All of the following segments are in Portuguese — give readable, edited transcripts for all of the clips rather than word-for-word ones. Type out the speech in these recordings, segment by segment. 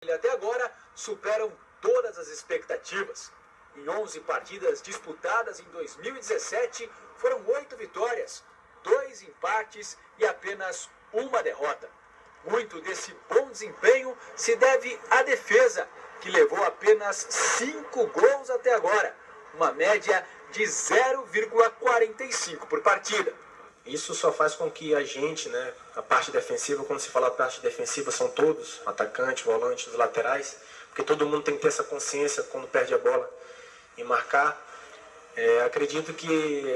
até agora superam todas as expectativas. Em 11 partidas disputadas em 2017, foram 8 vitórias, 2 empates e apenas uma derrota. Muito desse bom desempenho se deve à defesa, que levou apenas 5 gols até agora, uma média de 0,45 por partida. Isso só faz com que a gente, a parte defensiva, quando se fala parte defensiva, são todos, atacante, volante, os laterais, porque todo mundo tem que ter essa consciência quando perde a bola e marcar. Acredito que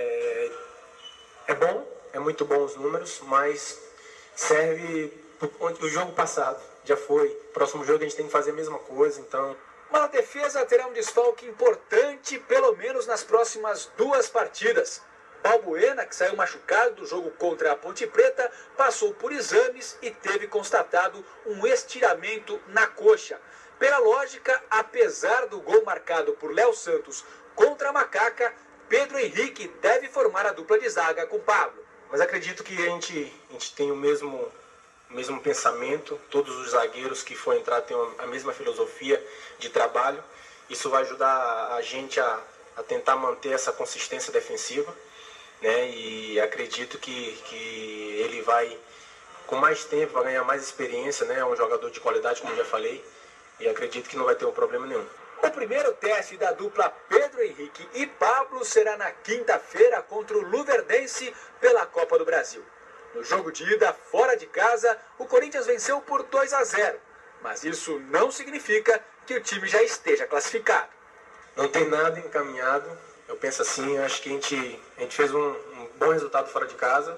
é bom, é muito bom os números, mas serve o jogo passado, já foi. Próximo jogo a gente tem que fazer a mesma coisa, então... Mas a defesa terá um desfalque importante, pelo menos nas próximas 2 partidas. Balbuena, que saiu machucado do jogo contra a Ponte Preta, passou por exames e teve constatado um estiramento na coxa. Pela lógica, apesar do gol marcado por Léo Santos contra a Macaca, Pedro Henrique deve formar a dupla de zaga com Pablo. Mas acredito que a gente tem o mesmo pensamento, todos os zagueiros que for entrar têm a mesma filosofia de trabalho. Isso vai ajudar a gente a tentar manter essa consistência defensiva. E acredito que ele vai, com mais tempo, vai ganhar mais experiência, é um jogador de qualidade, como eu já falei, e acredito que não vai ter um problema nenhum. O primeiro teste da dupla Pedro Henrique e Pablo será na quinta-feira contra o Luverdense pela Copa do Brasil. No jogo de ida, fora de casa, o Corinthians venceu por 2-0, mas isso não significa que o time já esteja classificado. Não tem nada encaminhado. Eu penso assim, acho que a gente fez um bom resultado fora de casa,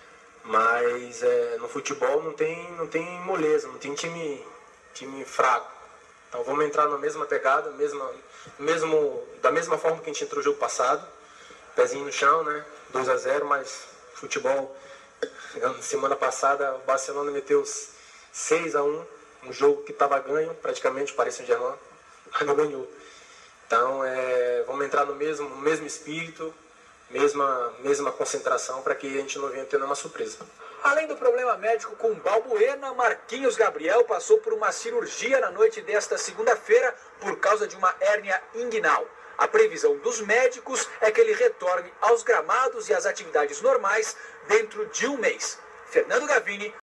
mas no futebol não tem moleza, não tem time fraco. Então vamos entrar na mesma pegada, da mesma forma que a gente entrou no jogo passado, pezinho no chão, 2-0, mas futebol, semana passada o Barcelona meteu 6-1, um jogo que estava ganho, praticamente, o Paris Saint-Germain, mas não ganhou. Então, vamos entrar no mesmo espírito, mesma concentração, para que a gente não venha ter nenhuma surpresa. Além do problema médico com Balbuena, Marquinhos Gabriel passou por uma cirurgia na noite desta segunda-feira por causa de uma hérnia inguinal. A previsão dos médicos é que ele retorne aos gramados e às atividades normais dentro de um mês. Fernando Gavini,